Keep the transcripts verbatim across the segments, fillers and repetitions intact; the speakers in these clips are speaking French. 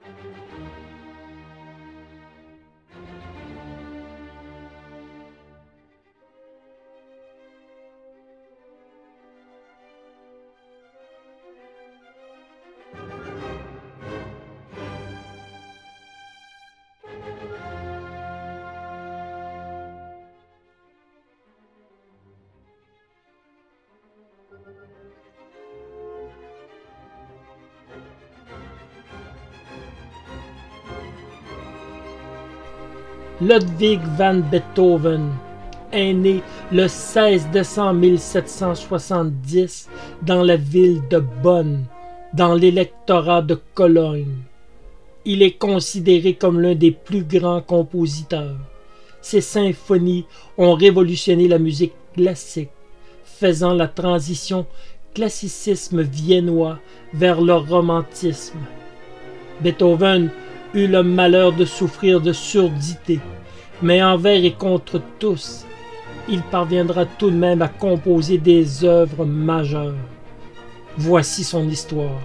Ludwig van Beethoven est né le seize décembre mille sept cent soixante-dix dans la ville de Bonn, dans l'électorat de Cologne. Il est considéré comme l'un des plus grands compositeurs. Ses symphonies ont révolutionné la musique classique, faisant la transition classicisme viennois vers le romantisme. Beethoven eut le malheur de souffrir de surdité, mais envers et contre tous, il parviendra tout de même à composer des œuvres majeures. Voici son histoire.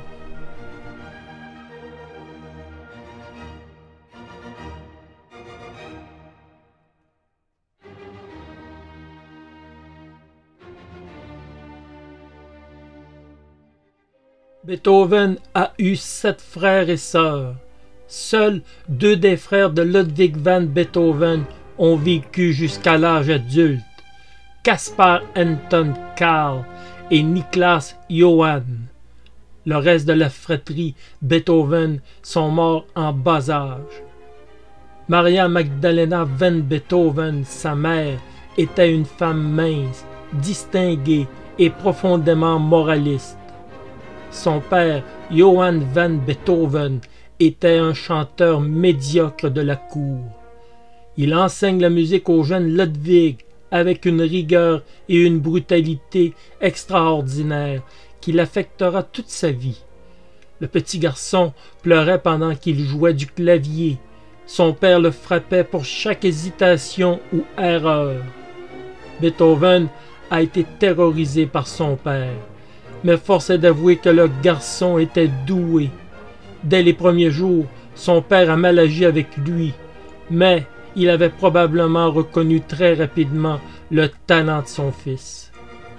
Beethoven a eu sept frères et sœurs. Seuls deux des frères de Ludwig van Beethoven ont vécu jusqu'à l'âge adulte, Caspar Anton Karl et Niklas Johann. Le reste de la fratrie Beethoven sont morts en bas âge. Maria Magdalena van Beethoven, sa mère, était une femme mince, distinguée et profondément moraliste. Son père, Johann van Beethoven, était un chanteur médiocre de la cour. Il enseigne la musique au jeune Ludwig avec une rigueur et une brutalité extraordinaires qui l'affectera toute sa vie. Le petit garçon pleurait pendant qu'il jouait du clavier. Son père le frappait pour chaque hésitation ou erreur. Beethoven a été terrorisé par son père, mais force est d'avouer que le garçon était doué. Dès les premiers jours, son père a mal agi avec lui, mais il avait probablement reconnu très rapidement le talent de son fils.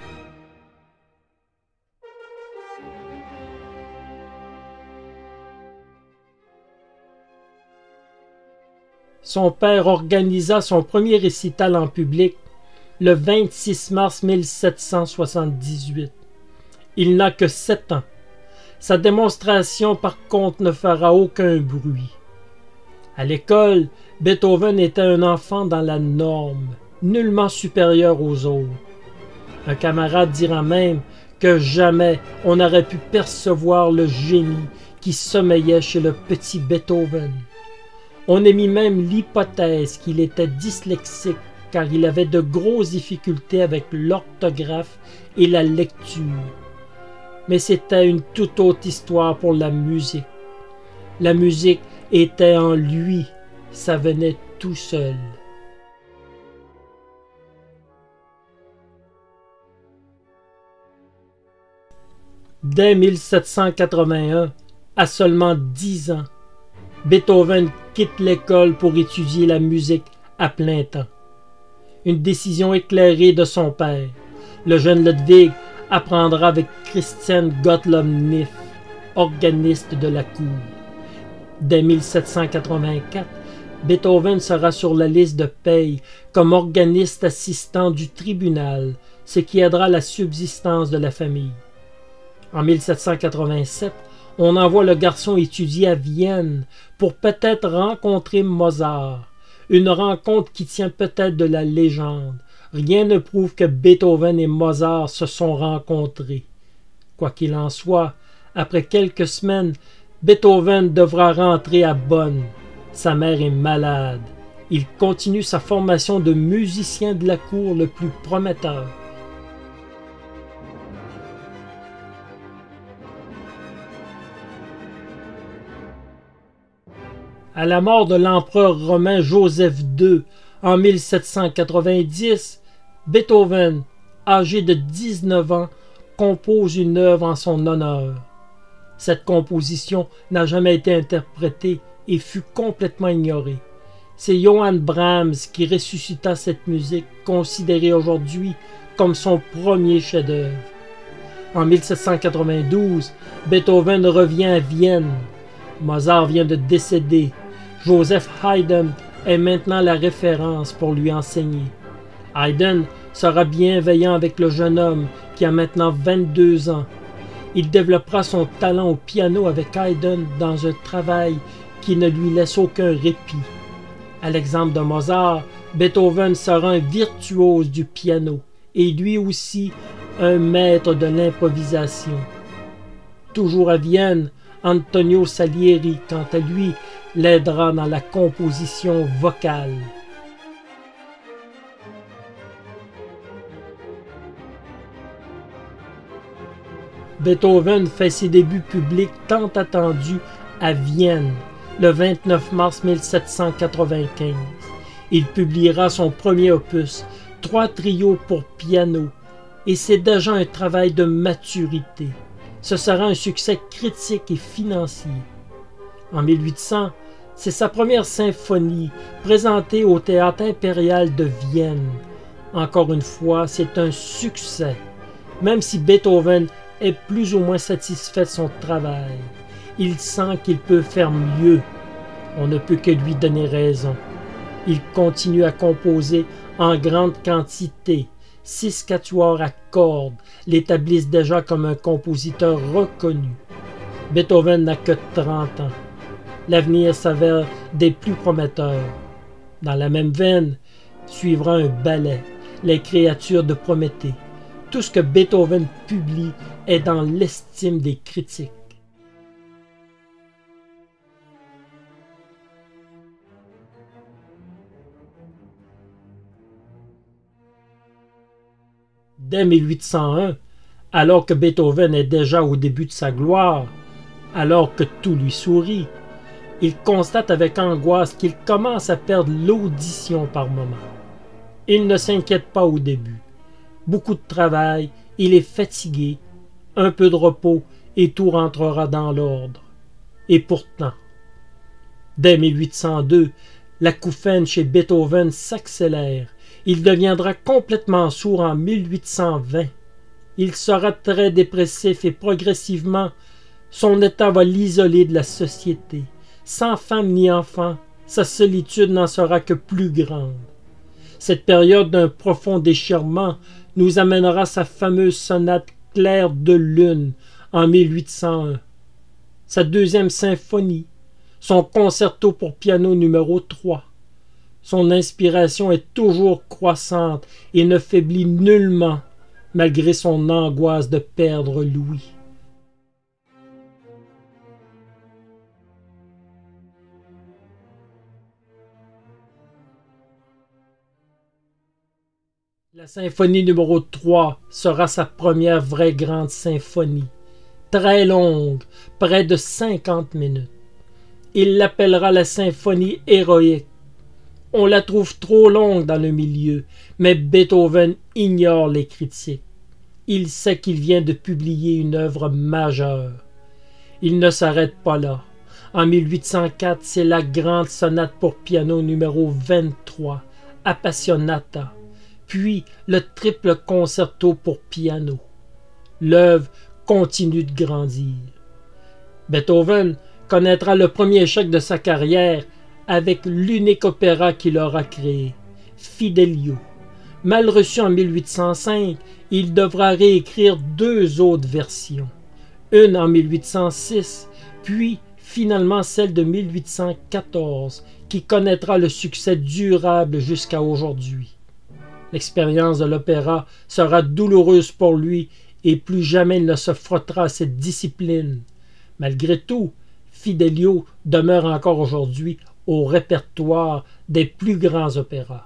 Son père organisa son premier récital en public le vingt-six mars mille sept cent soixante-dix-huit. Il n'a que sept ans. Sa démonstration, par contre, ne fera aucun bruit. À l'école, Beethoven était un enfant dans la norme, nullement supérieur aux autres. Un camarade dira même que jamais on n'aurait pu percevoir le génie qui sommeillait chez le petit Beethoven. On émit même l'hypothèse qu'il était dyslexique car il avait de grosses difficultés avec l'orthographe et la lecture. Mais c'était une toute autre histoire pour la musique. La musique était en lui, ça venait tout seul. Dès mille sept cent quatre-vingt-un, à seulement dix ans, Beethoven quitte l'école pour étudier la musique à plein temps. Une décision éclairée de son père. Le jeune Ludwig apprendra avec Christian Gottlob Neff, organiste de la cour. Dès mille sept cent quatre-vingt-quatre, Beethoven sera sur la liste de paye comme organiste assistant du tribunal, ce qui aidera la subsistance de la famille. En mille sept cent quatre-vingt-sept, on envoie le garçon étudier à Vienne pour peut-être rencontrer Mozart, une rencontre qui tient peut-être de la légende. Rien ne prouve que Beethoven et Mozart se sont rencontrés. Quoi qu'il en soit, après quelques semaines, Beethoven devra rentrer à Bonn. Sa mère est malade. Il continue sa formation de musicien de la cour le plus prometteur. À la mort de l'empereur romain Joseph deux en mille sept cent quatre-vingt-dix, Beethoven, âgé de dix-neuf ans, compose une œuvre en son honneur. Cette composition n'a jamais été interprétée et fut complètement ignorée. C'est Johann Brahms qui ressuscita cette musique, considérée aujourd'hui comme son premier chef-d'œuvre. En mille sept cent quatre-vingt-douze, Beethoven revient à Vienne. Mozart vient de décéder. Joseph Haydn est maintenant la référence pour lui enseigner. Haydn sera bienveillant avec le jeune homme qui a maintenant vingt-deux ans. Il développera son talent au piano avec Haydn dans un travail qui ne lui laisse aucun répit. À l'exemple de Mozart, Beethoven sera un virtuose du piano et lui aussi un maître de l'improvisation. Toujours à Vienne, Antonio Salieri, quant à lui, l'aidera dans la composition vocale. Beethoven fait ses débuts publics tant attendus à Vienne le vingt-neuf mars mille sept cent quatre-vingt-quinze. Il publiera son premier opus, trois trios pour piano, et c'est déjà un travail de maturité. Ce sera un succès critique et financier. En mille huit cents, c'est sa première symphonie présentée au Théâtre impérial de Vienne. Encore une fois, c'est un succès, même si Beethoven est plus ou moins satisfait de son travail. Il sent qu'il peut faire mieux. On ne peut que lui donner raison. Il continue à composer en grande quantité. Six quatuors à cordes l'établissent déjà comme un compositeur reconnu. Beethoven n'a que trente ans. L'avenir s'avère des plus prometteurs. Dans la même veine, suivra un ballet, Les créatures de Prométhée. Tout ce que Beethoven publie est dans l'estime des critiques. Dès mille huit cent un, alors que Beethoven est déjà au début de sa gloire, alors que tout lui sourit, il constate avec angoisse qu'il commence à perdre l'audition par moments. Il ne s'inquiète pas au début. Beaucoup de travail, il est fatigué, un peu de repos et tout rentrera dans l'ordre. Et pourtant, dès mille huit cent deux, l'acouphène chez Beethoven s'accélère. Il deviendra complètement sourd en mille huit cent vingt. Il sera très dépressif et progressivement, son état va l'isoler de la société. Sans femme ni enfant, sa solitude n'en sera que plus grande. Cette période d'un profond déchirement nous amènera sa fameuse sonate Clair de lune en mille huit cent un, sa deuxième symphonie, son concerto pour piano numéro trois. Son inspiration est toujours croissante et ne faiblit nullement malgré son angoisse de perdre Louis. La symphonie numéro trois sera sa première vraie grande symphonie, très longue, près de cinquante minutes. Il l'appellera la symphonie héroïque. On la trouve trop longue dans le milieu, mais Beethoven ignore les critiques. Il sait qu'il vient de publier une œuvre majeure. Il ne s'arrête pas là. En mille huit cent quatre, c'est la grande sonate pour piano numéro vingt-trois, Appassionata, puis le triple concerto pour piano. L'œuvre continue de grandir. Beethoven connaîtra le premier échec de sa carrière avec l'unique opéra qu'il aura créé, Fidelio. Mal reçu en mille huit cent cinq, il devra réécrire deux autres versions, une en mille huit cent six, puis finalement celle de mille huit cent quatorze, qui connaîtra le succès durable jusqu'à aujourd'hui. L'expérience de l'opéra sera douloureuse pour lui et plus jamais il ne se frottera à cette discipline. Malgré tout, Fidelio demeure encore aujourd'hui au répertoire des plus grands opéras.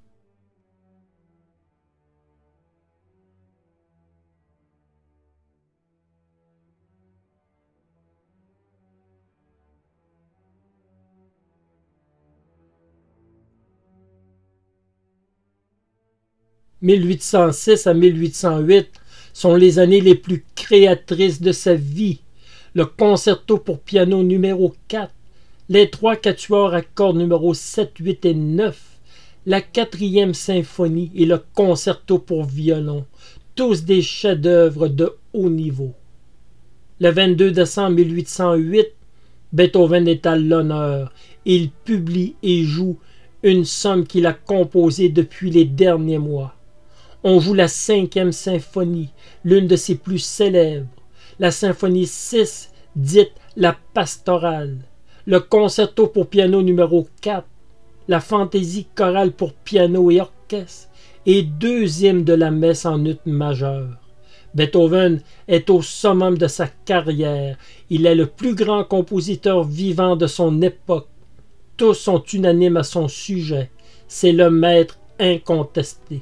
mille huit cent six à mille huit cent huit sont les années les plus créatrices de sa vie. le concerto pour piano numéro quatre, les trois quatuors à cordes numéro sept, huit et neuf, la quatrième symphonie et le concerto pour violon, tous des chefs-d'œuvre de haut niveau. Le vingt-deux décembre mille huit cent huit, Beethoven est à l'honneur. Il publie et joue une somme qu'il a composée depuis les derniers mois. On joue la cinquième symphonie, l'une de ses plus célèbres, la symphonie six, dite la pastorale, le concerto pour piano numéro quatre, la fantaisie chorale pour piano et orchestre, et deuxième de la messe en ut majeure. Beethoven est au summum de sa carrière. Il est le plus grand compositeur vivant de son époque. Tous sont unanimes à son sujet. C'est le maître incontesté.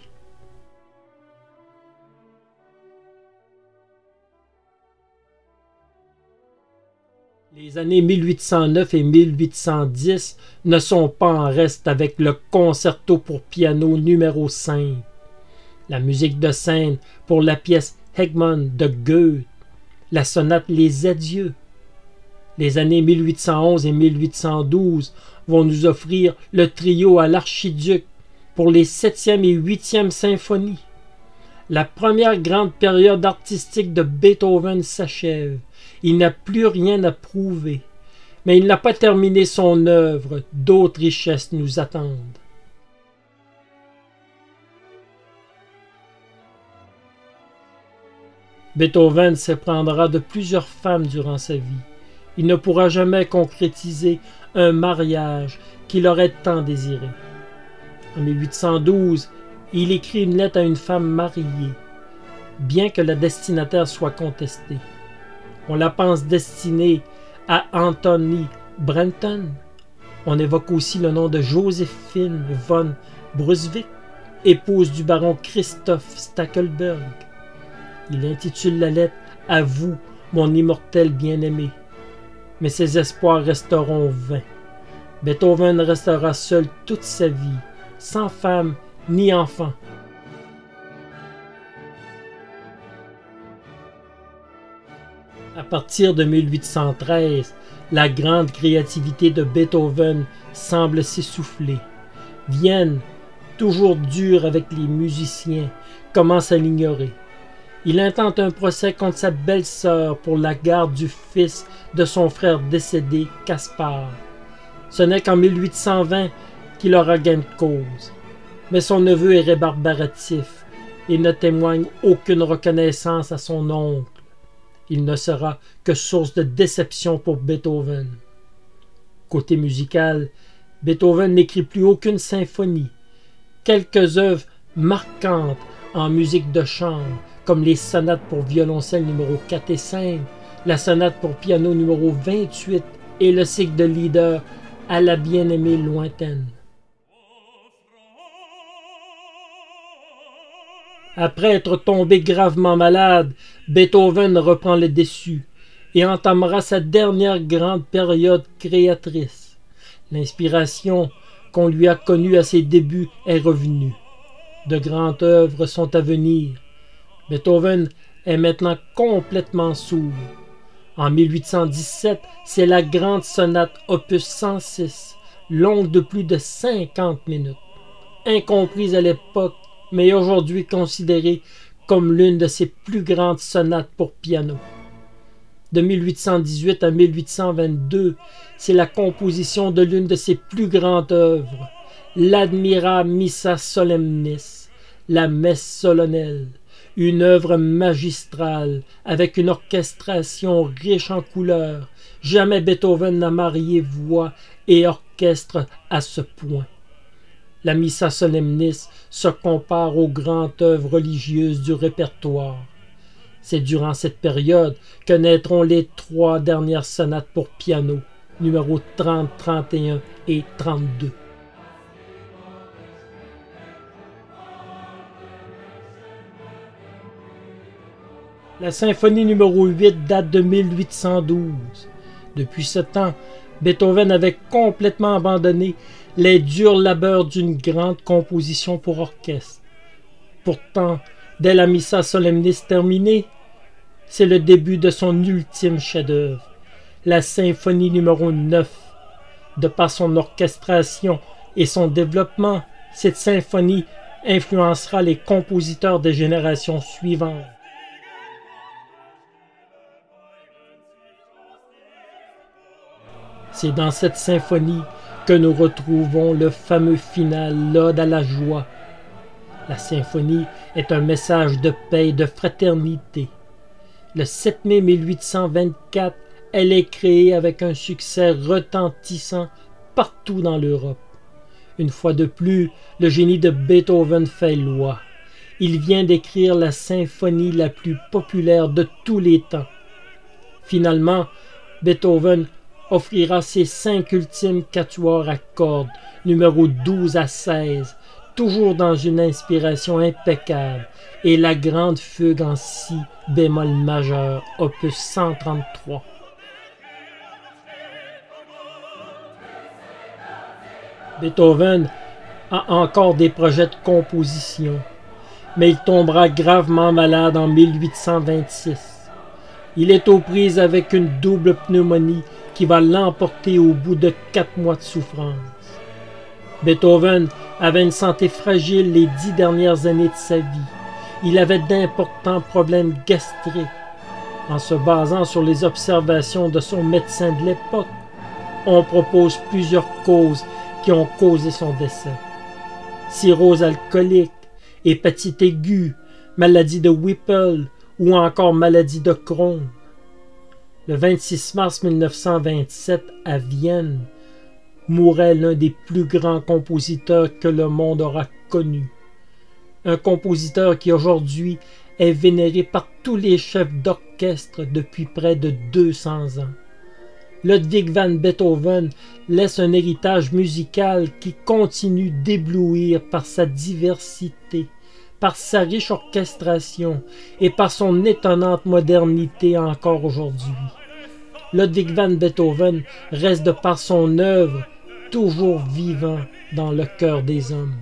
Les années mille huit cent neuf et mille huit cent dix ne sont pas en reste avec le concerto pour piano numéro cinq. La musique de scène pour la pièce Hegmann de Goethe, la sonate Les Adieux. Les années mille huit cent onze et mille huit cent douze vont nous offrir le trio à l'archiduc pour les septième et huitième symphonies. La première grande période artistique de Beethoven s'achève. Il n'a plus rien à prouver, mais il n'a pas terminé son œuvre. D'autres richesses nous attendent. Beethoven s'éprendra de plusieurs femmes durant sa vie. Il ne pourra jamais concrétiser un mariage qu'il aurait tant désiré. En mille huit cent douze, il écrit une lettre à une femme mariée, bien que la destinataire soit contestée. On la pense destinée à Anthony Brenton. On évoque aussi le nom de Joséphine von Brunswick, épouse du baron Christoph Stackelberg. Il intitule la lettre « À vous, mon immortel bien-aimé ». Mais ses espoirs resteront vains. Beethoven restera seul toute sa vie, sans femme ni enfant. À partir de mille huit cent treize, la grande créativité de Beethoven semble s'essouffler. Vienne, toujours dur avec les musiciens, commence à l'ignorer. Il intente un procès contre sa belle-sœur pour la garde du fils de son frère décédé, Caspar. Ce n'est qu'en mille huit cent vingt qu'il aura gain de cause. Mais son neveu est rébarbatif et ne témoigne aucune reconnaissance à son oncle. Il ne sera que source de déception pour Beethoven. Côté musical, Beethoven n'écrit plus aucune symphonie. Quelques œuvres marquantes en musique de chambre, comme les sonates pour violoncelle numéro quatre et cinq, la sonate pour piano numéro vingt-huit et le cycle de Lieder à la bien-aimée lointaine. Après être tombé gravement malade, Beethoven reprend le dessus et entamera sa dernière grande période créatrice. L'inspiration qu'on lui a connue à ses débuts est revenue. De grandes œuvres sont à venir. Beethoven est maintenant complètement sourd. En mille huit cent dix-sept, c'est la grande sonate opus cent six, longue de plus de cinquante minutes. Incomprise à l'époque, mais aujourd'hui considérée comme l'une de ses plus grandes sonates pour piano. De mille huit cent dix-huit à mille huit cent vingt-deux, c'est la composition de l'une de ses plus grandes œuvres, l'Admira Missa Solemnis, la messe solennelle, une œuvre magistrale avec une orchestration riche en couleurs. Jamais Beethoven n'a marié voix et orchestre à ce point. La Missa Solemnis se compare aux grandes œuvres religieuses du répertoire. C'est durant cette période que naîtront les trois dernières sonates pour piano, numéros trente, trente et un et trente-deux. La symphonie numéro huit date de mille huit cent douze. Depuis ce temps, Beethoven avait complètement abandonné les durs labeurs d'une grande composition pour orchestre. Pourtant, dès la Missa Solemnis terminée, c'est le début de son ultime chef-d'œuvre, la symphonie numéro neuf. De par son orchestration et son développement, cette symphonie influencera les compositeurs des générations suivantes. C'est dans cette symphonie que nous retrouvons le fameux final, l'Ode à la joie. La symphonie est un message de paix et de fraternité. Le sept mai mille huit cent vingt-quatre, elle est créée avec un succès retentissant partout dans l'Europe. Une fois de plus, le génie de Beethoven fait loi. Il vient d'écrire la symphonie la plus populaire de tous les temps. Finalement, Beethoven offrira ses cinq ultimes quatuors à cordes, numéros douze à seize, toujours dans une inspiration impeccable, et la grande fugue en si bémol majeur, opus cent trente-trois. Beethoven a encore des projets de composition, mais il tombera gravement malade en mille huit cent vingt-six. Il est aux prises avec une double pneumonie qui va l'emporter au bout de quatre mois de souffrance. Beethoven avait une santé fragile les dix dernières années de sa vie. Il avait d'importants problèmes gastriques. En se basant sur les observations de son médecin de l'époque, on propose plusieurs causes qui ont causé son décès. Cirrhose alcoolique, hépatite aiguë, maladie de Whipple ou encore maladie de Crohn. Le vingt-six mars mille neuf cent vingt-sept, à Vienne, mourait l'un des plus grands compositeurs que le monde aura connu. Un compositeur qui aujourd'hui est vénéré par tous les chefs d'orchestre depuis près de deux cents ans. Ludwig van Beethoven laisse un héritage musical qui continue d'éblouir par sa diversité, par sa riche orchestration et par son étonnante modernité encore aujourd'hui. Ludwig van Beethoven reste de par son œuvre toujours vivant dans le cœur des hommes.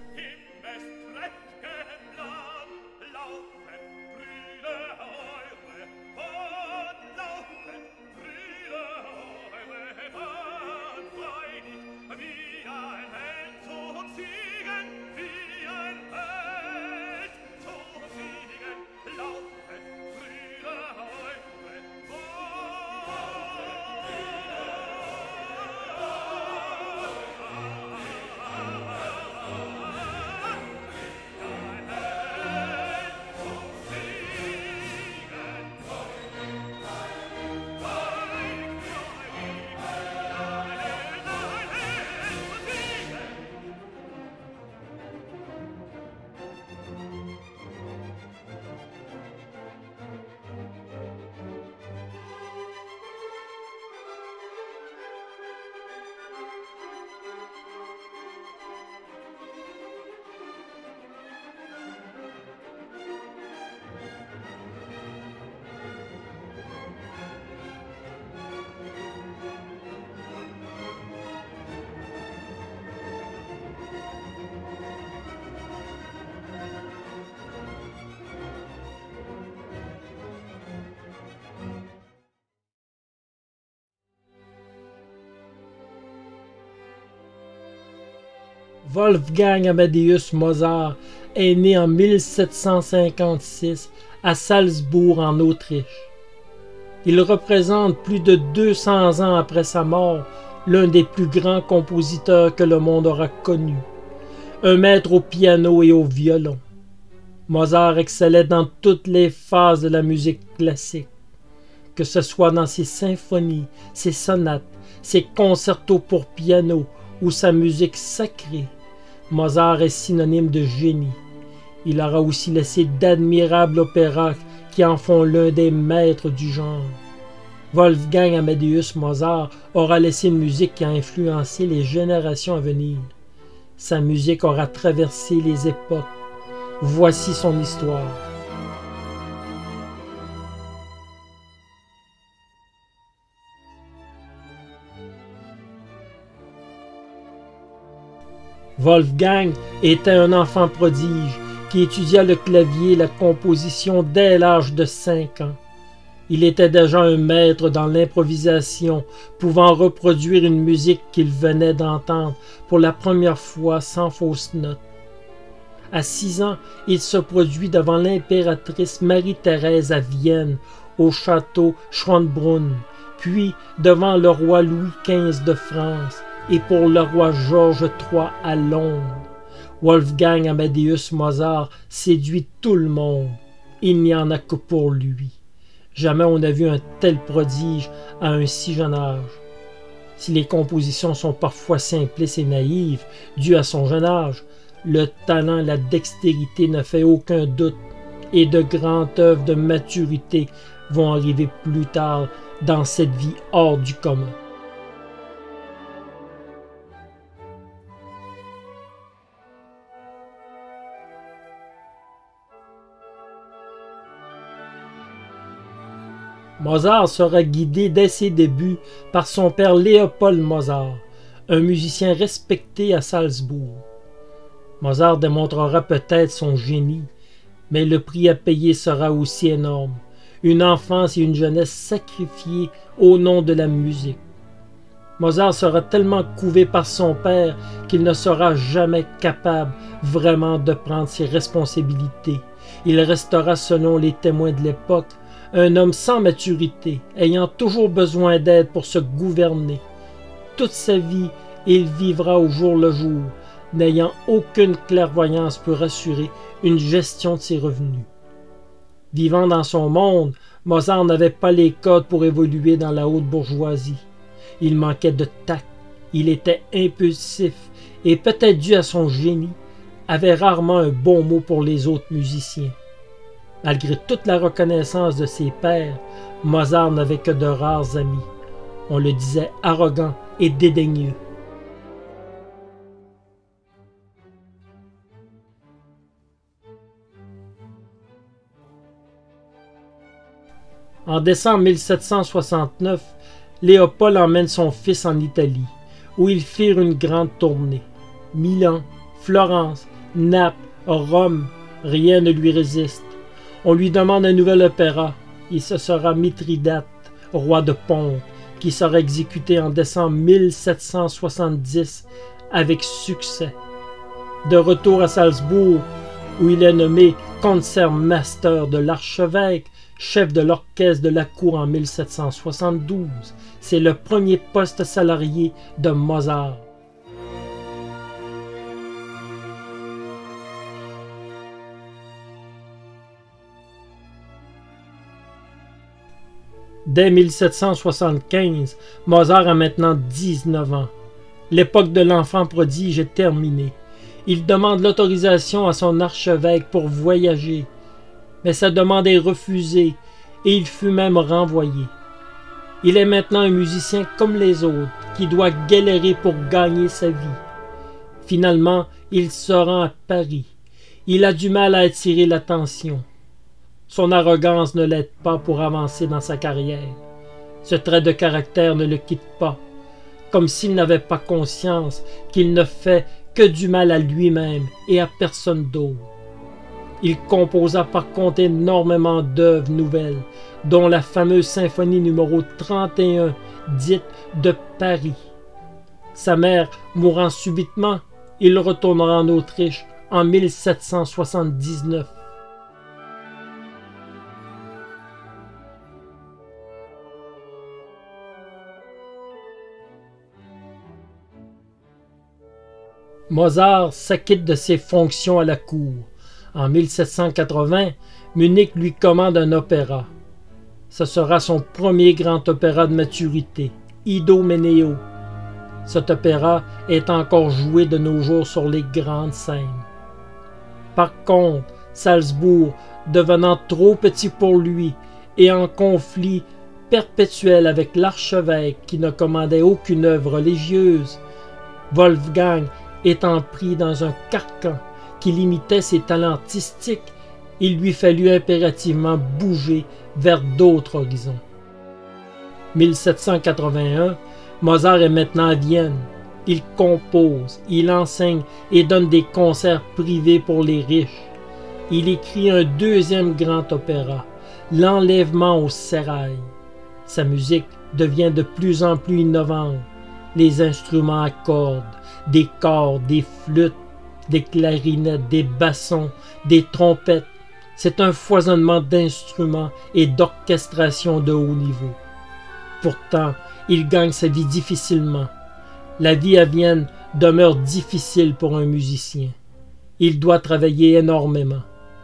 Wolfgang Amadeus Mozart est né en mille sept cent cinquante-six à Salzbourg en Autriche. Il représente plus de deux cents ans après sa mort l'un des plus grands compositeurs que le monde aura connu, un maître au piano et au violon. Mozart excellait dans toutes les phases de la musique classique, que ce soit dans ses symphonies, ses sonates, ses concertos pour piano ou sa musique sacrée. Mozart est synonyme de génie. Il aura aussi laissé d'admirables opéras qui en font l'un des maîtres du genre. Wolfgang Amadeus Mozart aura laissé une musique qui a influencé les générations à venir. Sa musique aura traversé les époques. Voici son histoire. Wolfgang était un enfant prodige qui étudia le clavier et la composition dès l'âge de cinq ans. Il était déjà un maître dans l'improvisation, pouvant reproduire une musique qu'il venait d'entendre pour la première fois sans fausse note. À six ans, il se produit devant l'impératrice Marie-Thérèse à Vienne, au château Schönbrunn, puis devant le roi Louis quinze de France et pour le roi Georges trois à Londres. Wolfgang Amadeus Mozart séduit tout le monde. Il n'y en a que pour lui. Jamais on n'a vu un tel prodige à un si jeune âge. Si les compositions sont parfois simplistes et naïves, dues à son jeune âge, le talent et la dextérité ne fait aucun doute, et de grandes œuvres de maturité vont arriver plus tard dans cette vie hors du commun. Mozart sera guidé dès ses débuts par son père Léopold Mozart, un musicien respecté à Salzbourg. Mozart démontrera peut-être son génie, mais le prix à payer sera aussi énorme, une enfance et une jeunesse sacrifiées au nom de la musique. Mozart sera tellement couvé par son père qu'il ne sera jamais capable vraiment de prendre ses responsabilités. Il restera, selon les témoins de l'époque, un homme sans maturité, ayant toujours besoin d'aide pour se gouverner. Toute sa vie, il vivra au jour le jour, n'ayant aucune clairvoyance pour assurer une gestion de ses revenus. Vivant dans son monde, Mozart n'avait pas les codes pour évoluer dans la haute bourgeoisie. Il manquait de tact, il était impulsif et, peut-être dû à son génie, avait rarement un bon mot pour les autres musiciens. Malgré toute la reconnaissance de ses pairs, Mozart n'avait que de rares amis. On le disait arrogant et dédaigneux. En décembre mille sept cent soixante-neuf, Léopold emmène son fils en Italie, où ils firent une grande tournée. Milan, Florence, Naples, Rome, rien ne lui résiste. On lui demande un nouvel opéra, et ce sera Mithridate, roi de Ponte, qui sera exécuté en décembre mille sept cent soixante-dix avec succès. De retour à Salzbourg, où il est nommé concertmaster de l'archevêque, chef de l'orchestre de la cour en mille sept cent soixante-douze, c'est le premier poste salarié de Mozart. Dès mille sept cent soixante-quinze, Mozart a maintenant dix-neuf ans. L'époque de l'enfant prodige est terminée. Il demande l'autorisation à son archevêque pour voyager, mais sa demande est refusée et il fut même renvoyé. Il est maintenant un musicien comme les autres, qui doit galérer pour gagner sa vie. Finalement, il se rend à Paris. Il a du mal à attirer l'attention. Son arrogance ne l'aide pas pour avancer dans sa carrière. Ce trait de caractère ne le quitte pas, comme s'il n'avait pas conscience qu'il ne fait que du mal à lui-même et à personne d'autre. Il composa par contre énormément d'œuvres nouvelles, dont la fameuse symphonie numéro trente et un, dite de Paris. Sa mère mourant subitement, il retournera en Autriche en mille sept cent soixante-dix-neuf. Mozart s'acquitte de ses fonctions à la cour. En mille sept cent quatre-vingts, Munich lui commande un opéra. Ce sera son premier grand opéra de maturité, Idoménée. Cet opéra est encore joué de nos jours sur les grandes scènes. Par contre, Salzbourg, devenant trop petit pour lui et en conflit perpétuel avec l'archevêque qui ne commandait aucune œuvre religieuse, Wolfgang étant pris dans un carcan qui limitait ses talents artistiques, il lui fallut impérativement bouger vers d'autres horizons. mille sept cent quatre-vingt-un, Mozart est maintenant à Vienne. Il compose, il enseigne et donne des concerts privés pour les riches. Il écrit un deuxième grand opéra, l'enlèvement au sérail. Sa musique devient de plus en plus innovante. Les instruments à cordes, des cordes, des flûtes, des clarinettes, des bassons, des trompettes. C'est un foisonnement d'instruments et d'orchestration de haut niveau. Pourtant, il gagne sa vie difficilement. La vie à Vienne demeure difficile pour un musicien. Il doit travailler énormément.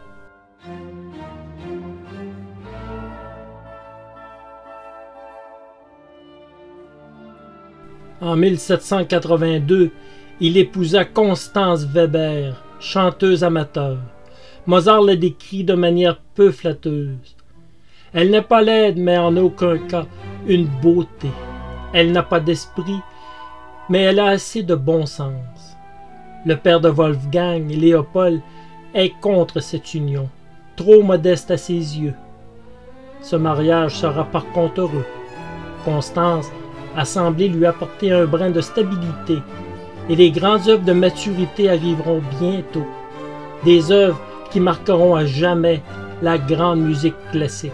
En mille sept cent quatre-vingt-deux, il épousa Constance Weber, chanteuse amateur. Mozart la décrit de manière peu flatteuse. Elle n'est pas laide, mais en aucun cas une beauté. Elle n'a pas d'esprit, mais elle a assez de bon sens. Le père de Wolfgang, Léopold, est contre cette union, trop modeste à ses yeux. Ce mariage sera par contre heureux. Constance a semblé lui apporter un brin de stabilité, et les grandes œuvres de maturité arriveront bientôt. Des œuvres qui marqueront à jamais la grande musique classique.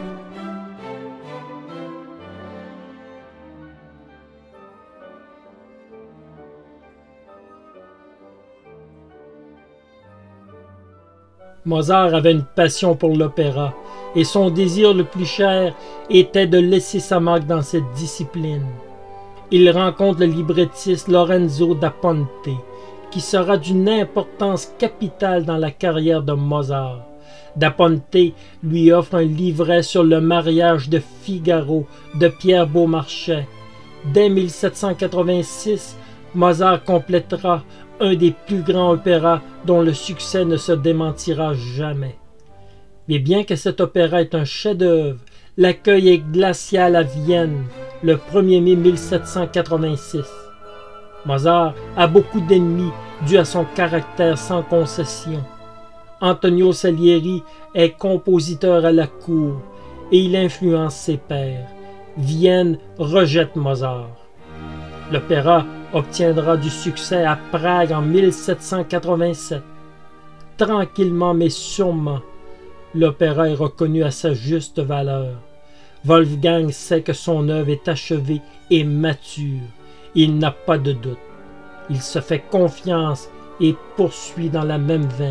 Mozart avait une passion pour l'opéra, et son désir le plus cher était de laisser sa marque dans cette discipline. Il rencontre le librettiste Lorenzo da Ponte, qui sera d'une importance capitale dans la carrière de Mozart. Da Ponte lui offre un livret sur le mariage de Figaro de Pierre Beaumarchais. Dès mille sept cent quatre-vingt-six, Mozart complétera un des plus grands opéras dont le succès ne se démentira jamais. Mais bien que cet opéra est un chef-d'œuvre, l'accueil est glacial à Vienne le premier mai mille sept cent quatre-vingt-six. Mozart a beaucoup d'ennemis dû à son caractère sans concession. Antonio Salieri est compositeur à la cour et il influence ses pairs. Vienne rejette Mozart. L'opéra obtiendra du succès à Prague en mille sept cent quatre-vingt-sept. Tranquillement mais sûrement, l'opéra est reconnu à sa juste valeur. Wolfgang sait que son œuvre est achevée et mature. Il n'a pas de doute. Il se fait confiance et poursuit dans la même veine.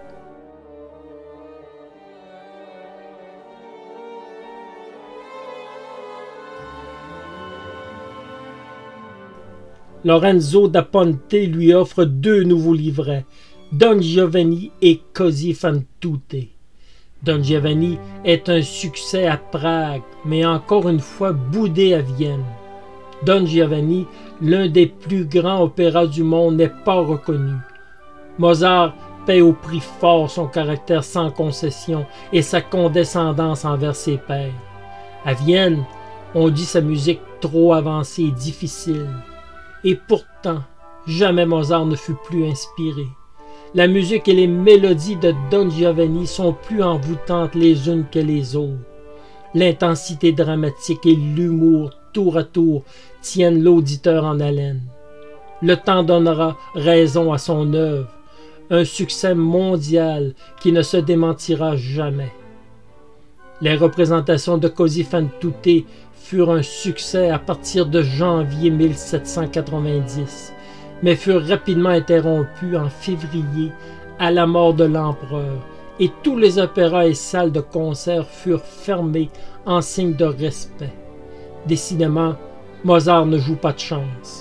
Lorenzo da Ponte lui offre deux nouveaux livrets, Don Giovanni et Così fan tutte. Don Giovanni est un succès à Prague, mais encore une fois boudé à Vienne. Don Giovanni, l'un des plus grands opéras du monde, n'est pas reconnu. Mozart paie au prix fort son caractère sans concession et sa condescendance envers ses pairs. À Vienne, on dit sa musique trop avancée et difficile. Et pourtant, jamais Mozart ne fut plus inspiré. La musique et les mélodies de Don Giovanni sont plus envoûtantes les unes que les autres. L'intensité dramatique et l'humour tour à tour tiennent l'auditeur en haleine. Le temps donnera raison à son œuvre, un succès mondial qui ne se démentira jamais. Les représentations de Così fan tutte furent un succès à partir de janvier mille sept cent quatre-vingt-dix, mais furent rapidement interrompues en février à la mort de l'empereur, et tous les opéras et salles de concert furent fermés en signe de respect. Décidément, Mozart ne joue pas de chance.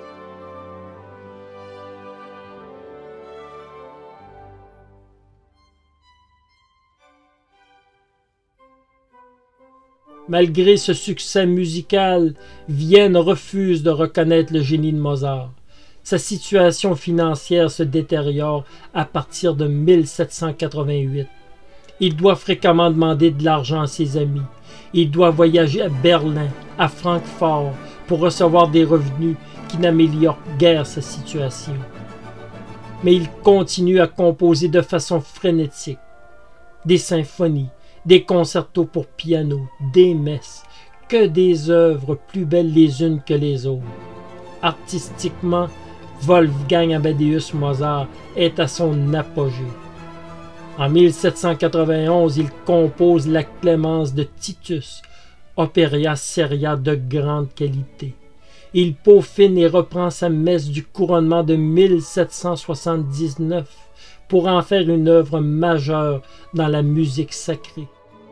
Malgré ce succès musical, Vienne refuse de reconnaître le génie de Mozart. Sa situation financière se détériore à partir de mille sept cent quatre-vingt-huit. Il doit fréquemment demander de l'argent à ses amis. Il doit voyager à Berlin, à Francfort, pour recevoir des revenus qui n'améliorent guère sa situation. Mais il continue à composer de façon frénétique. Des symphonies, des concertos pour piano, des messes, que des œuvres plus belles les unes que les autres. Artistiquement, Wolfgang Amadeus Mozart est à son apogée. En mille sept cent quatre-vingt-onze, il compose la Clémence de Titus, opéra seria de grande qualité. Il peaufine et reprend sa messe du couronnement de mille sept cent soixante-dix-neuf pour en faire une œuvre majeure dans la musique sacrée.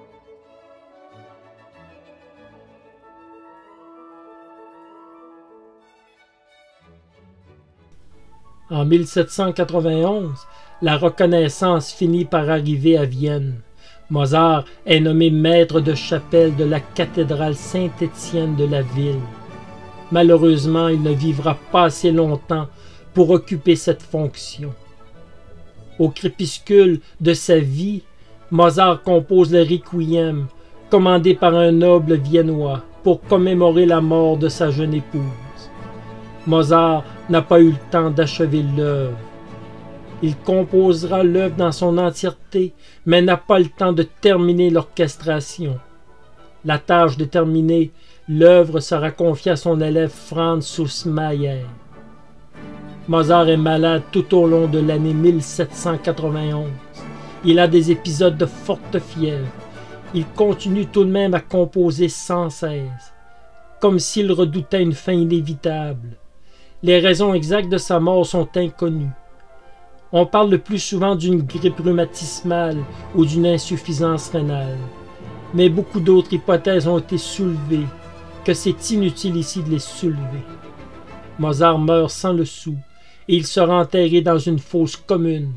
En mille sept cent quatre-vingt-onze, la reconnaissance finit par arriver à Vienne. Mozart est nommé maître de chapelle de la cathédrale Saint-Étienne de la ville. Malheureusement, il ne vivra pas assez longtemps pour occuper cette fonction. Au crépuscule de sa vie, Mozart compose le Requiem, commandé par un noble viennois pour commémorer la mort de sa jeune épouse. Mozart n'a pas eu le temps d'achever l'œuvre. Il composera l'œuvre dans son entièreté, mais n'a pas le temps de terminer l'orchestration. La tâche de terminer l'œuvre sera confiée à son élève Franz Süssmayer. Mozart est malade tout au long de l'année mille sept cent quatre-vingt-onze. Il a des épisodes de forte fièvre. Il continue tout de même à composer sans cesse, comme s'il redoutait une fin inévitable. Les raisons exactes de sa mort sont inconnues. On parle le plus souvent d'une grippe rhumatismale ou d'une insuffisance rénale. Mais beaucoup d'autres hypothèses ont été soulevées, que c'est inutile ici de les soulever. Mozart meurt sans le sou, et il sera enterré dans une fosse commune.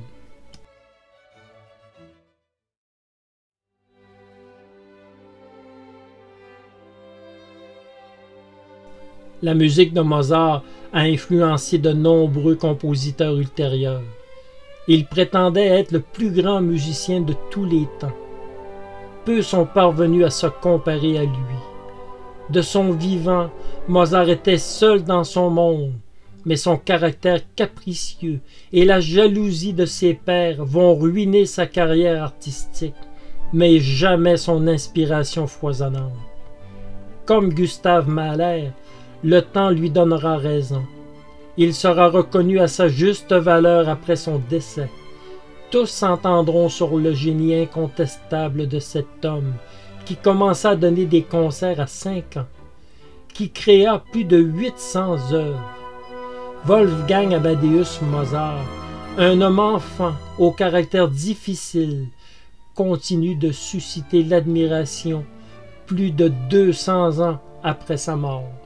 La musique de Mozart a influencé de nombreux compositeurs ultérieurs. Il prétendait être le plus grand musicien de tous les temps. Peu sont parvenus à se comparer à lui. De son vivant, Mozart était seul dans son monde, mais son caractère capricieux et la jalousie de ses pairs vont ruiner sa carrière artistique, mais jamais son inspiration foisonnante. Comme Gustave Mahler, le temps lui donnera raison. Il sera reconnu à sa juste valeur après son décès. Tous s'entendront sur le génie incontestable de cet homme qui commença à donner des concerts à cinq ans, qui créa plus de huit cents œuvres. Wolfgang Amadeus Mozart, un homme enfant au caractère difficile, continue de susciter l'admiration plus de deux cents ans après sa mort.